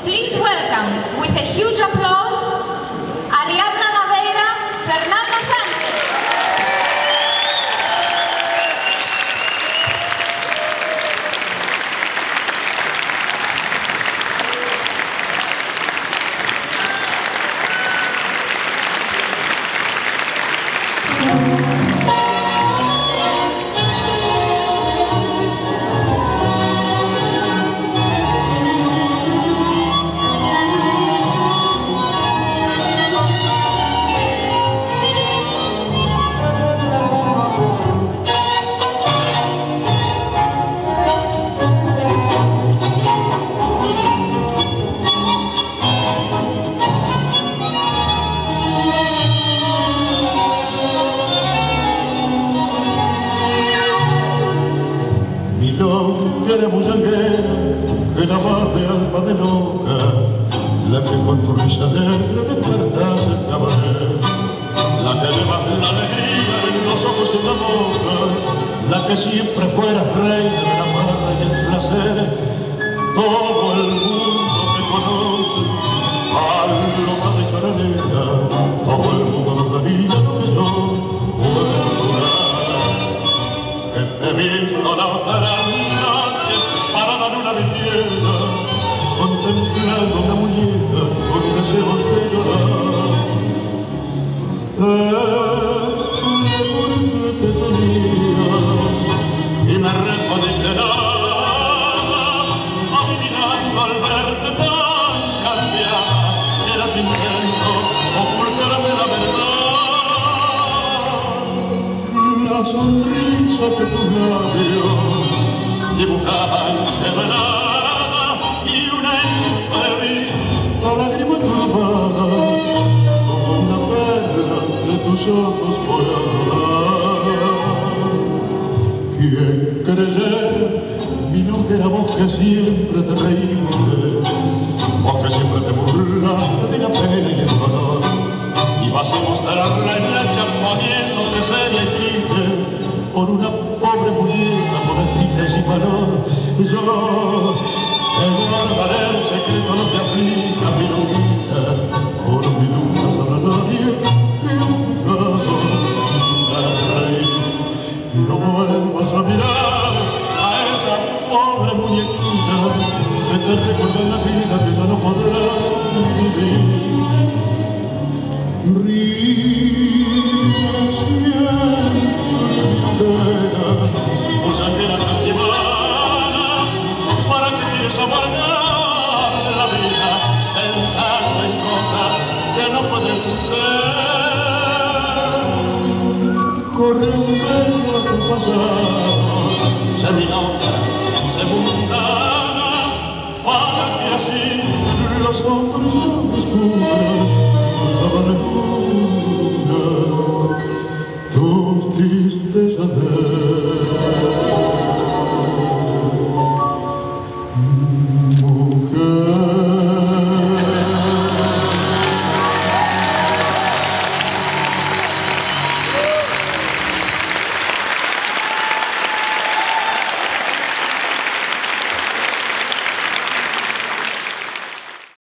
Please welcome, with a huge applause, Ariadna Naveira, Fernando Sanchez. Era bullanguera, era más de alma de loca, la que con tu risa negra despertase el cabaret, la que lleva la alegría en los ojos y en la boca, la que siempre fuera reina de la farra y el placer. Todo el mundo te conoce, paloma de cara negra, todo el mundo nos daría lo que yo puedo dar, que te he visto la otra noche parada en una vidriera, contemplando una muñeca con deseos de llorar. Porque te tenía y me respondiste nada, adivinando al verte tan cambiada. Era tu intento ocultarme la verdad, la sonrisa que tus labios dibujaban envenenada y una entrevista lágrima turbada, como una perla de tus ojos por adorar. ¿Quién creyera mi loquera voz que siempre te reíste, vos que siempre te burlaste de la pena y el dolor, y vas a mostrarla en la champoniéndote seria y triste por una pobre muñeca modestita y sin valor? Yo te guardaré el secreto, no te aflija mi lunita, por mi nunca sabrá nadie que un juzgado la reír. Y no vuelvas a mirar a esa pobre muñequita que te recuerda en la vida que ya no podrás vivir. Bullanguera cantimana, ¿para qué quieres amargar la vida pensando en cosas que no pueden ser? Corre un velo a tu pasado, se minota, se mundana, para que así los hombres no descubran con sábana luna tus tristezas.